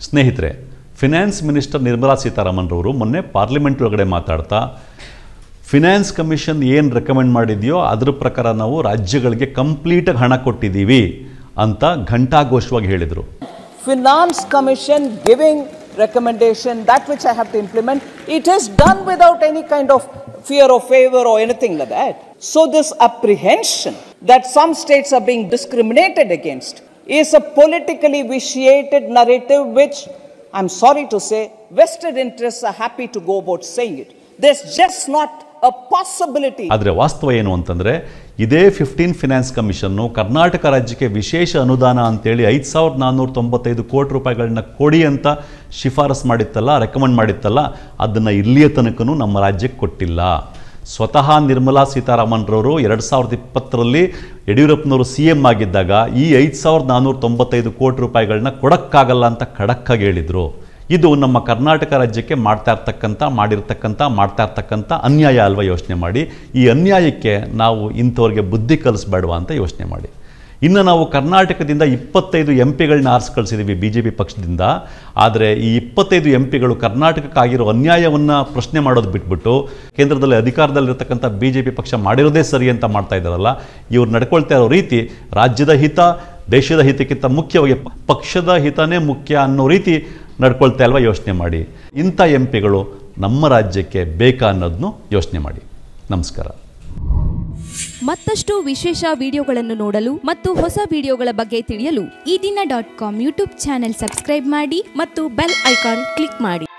ಸ್ನೇಹಿತರೆ, finance minister Nirmala Sitharaman ರವರು ಮೊನ್ನೆ ಪಾರ್ಲಿಮೆಂಟ್ ಒಳಗಡೆ ಮಾತಾಡ್ತಾ ಫಿನಾನ್ಸ್ ಕಮಿಷನ್ ಏನು ರೆಕಮೆಂಡ್ ಮಾಡಿದೆಯೋ ಅದರ ಪ್ರಕಾರ ನಾವು ರಾಜ್ಯಗಳಿಗೆ ಕಂಪ್ಲೀಟಾಗಿ ಹಣ ಕೊಟ್ಟಿದ್ದೀವಿ ಅಂತ ಘಂಟಾಘೋಷವಾಗಿ ಹೇಳಿದರು. Finance Commission giving recommendation, that which I have to implement, it is done without any kind of fear or favor or anything like that. So this apprehension that some states are being discriminated against is a politically vitiated narrative which, I'm sorry to say, vested interests are happy to go about saying it. There's just not a possibility. ಆದರೆ ವಾಸ್ತವ ಏನು ಅಂತಂದರೆ, ಇದೇ 15 finance commission Karnataka ರಾಜ್ಯಕ್ಕೆ ವಿಶೇಷ ಅನುದಾನ ಅಂತೇಳಿ 5,495 ಕೋಟಿ ರೂಪಾಯಿಗಳನ್ನ ಕೊಡಿ ಅಂತ ಶಿಫಾರಸ್ ಮಾಡಿತ್ತಲ್ಲ, ರೆಕಮೆಂಡ್ ಮಾಡಿತ್ತಲ್ಲ, ಅದನ್ನು ಇಲ್ಲಿಯ ತನಕನೂ ನಮ್ಮ ರಾಜ್ಯಕ್ಕೆ ಕೊಟ್ಟಿಲ್ಲ. ಸ್ವತಃ ನಿರ್ಮಲಾ ಸೀತಾರಾಮನ್ ರವರು 2020ರಲ್ಲಿ ಯಡಿಯೂರಪ್ಪನವರು CM ಆಗಿದ್ದಾಗ ಈ 5,495 ಕೋಟಿ ರೂಪಾಯಿಗಳನ್ನ ಕೊಡೋಕ್ಕಾಗಲ್ಲ ಅಂತ ಖಡಕ್ಕಾಗಿ ಹೇಳಿದರು. ಇದು ನಮ್ಮ ಕರ್ನಾಟಕ ರಾಜ್ಯಕ್ಕೆ ಮಾಡ್ತಾ ಇರ್ತಕ್ಕಂಥ ಅನ್ಯಾಯ ಅಲ್ವಾ? ಯೋಚನೆ ಮಾಡಿ. ಈ ಅನ್ಯಾಯಕ್ಕೆ ನಾವು ಇಂಥವ್ರಿಗೆ ಬುದ್ಧಿ ಕಲಿಸ್ಬೇಡವಾ ಅಂತ ಯೋಚನೆ ಮಾಡಿ. ಇನ್ನು ನಾವು ಕರ್ನಾಟಕದಿಂದ 25 MP ಗಳನ್ನ ಆರಿಸಿ ಕಳಿಸಿದ್ದೀವಿ BJP ಪಕ್ಷದಿಂದ. ಆದರೆ ಈ 25 MP ಗಳು ಕರ್ನಾಟಕಕ್ಕಾಗಿರೋ ಅನ್ಯಾಯವನ್ನು ಪ್ರಶ್ನೆ ಮಾಡೋದು ಬಿಟ್ಬಿಟ್ಟು ಕೇಂದ್ರದಲ್ಲಿ ಅಧಿಕಾರದಲ್ಲಿರ್ತಕ್ಕಂಥ BJP ಪಕ್ಷ ಮಾಡಿರೋದೇ ಸರಿ ಅಂತ ಮಾಡ್ತಾ ಇದ್ದಾರಲ್ಲ, ಇವ್ರು ನಡ್ಕೊಳ್ತಾ ಇರೋ ರೀತಿ ರಾಜ್ಯದ ಹಿತ, ದೇಶದ ಹಿತಕ್ಕಿಂತ ಮುಖ್ಯವಾಗಿ ಪಕ್ಷದ ಹಿತನೇ ಮುಖ್ಯ ಅನ್ನೋ ರೀತಿ ನಡ್ಕೊಳ್ತಾ ಅಲ್ವಾ? ಯೋಚನೆ ಮಾಡಿ. ಇಂಥ MP ಗಳು ನಮ್ಮ ರಾಜ್ಯಕ್ಕೆ ಬೇಕಾ ಅನ್ನೋದನ್ನು ಯೋಚನೆ ಮಾಡಿ. ನಮಸ್ಕಾರ. ಮತ್ತಷ್ಟು ವಿಶೇಷ ವಿಡಿಯೋಗಳನ್ನು ನೋಡಲು ಮತ್ತು ಹೊಸ ವಿಡಿಯೋಗಳ ಬಗ್ಗೆ ತಿಳಿಯಲು ಈ ದಿನ .com ಯೂಟ್ಯೂಬ್ ಚಾನೆಲ್ ಸಬ್ಸ್ಕ್ರೈಬ್ ಮಾಡಿ ಮತ್ತು ಬೆಲ್ ಐಕಾನ್ ಕ್ಲಿಕ್ ಮಾಡಿ.